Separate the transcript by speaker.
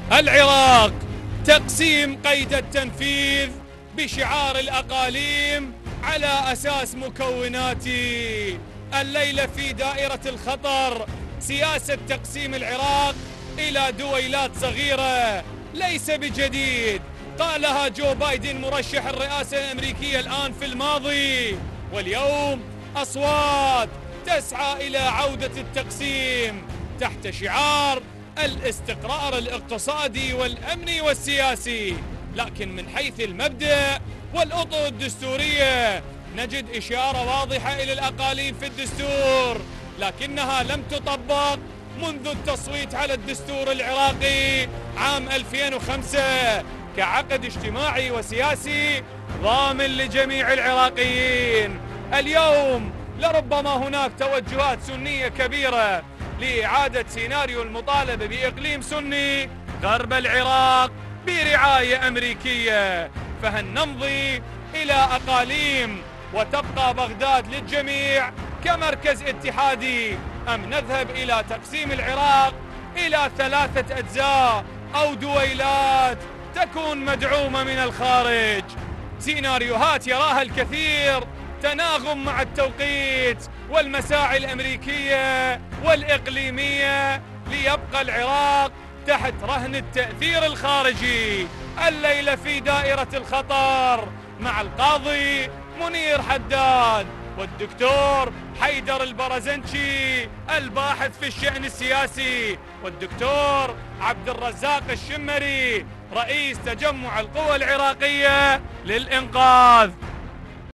Speaker 1: العراق تقسيم قيد التنفيذ بشعار الأقاليم على أساس مكوناتي. الليلة في دائرة الخطر سياسة تقسيم العراق إلى دويلات صغيرة ليس بجديد، قالها جو بايدن مرشح الرئاسة الأمريكية الآن في الماضي، واليوم أصوات تسعى إلى عودة التقسيم تحت شعار الاستقرار الاقتصادي والأمني والسياسي. لكن من حيث المبدأ والأطر الدستورية نجد إشارة واضحة إلى الأقاليم في الدستور، لكنها لم تطبق منذ التصويت على الدستور العراقي عام 2005 كعقد اجتماعي وسياسي ضامن لجميع العراقيين. اليوم لربما هناك توجهات سنية كبيرة لإعادة سيناريو المطالبة بإقليم سني غرب العراق برعاية أمريكية، فهل نمضي إلى أقاليم وتبقى بغداد للجميع كمركز اتحادي، أم نذهب إلى تقسيم العراق إلى 3 أجزاء أو دويلات تكون مدعومة من الخارج؟ سيناريوهات يراها الكثير تناغم مع التوقيت والمساعي الأمريكية والإقليمية ليبقى العراق تحت رهن التأثير الخارجي. الليلة في دائرة الخطر مع القاضي منير حداد والدكتور حيدر البرزنشي الباحث في الشأن السياسي، والدكتور عبد الرزاق الشمري رئيس تجمع القوى العراقية للإنقاذ.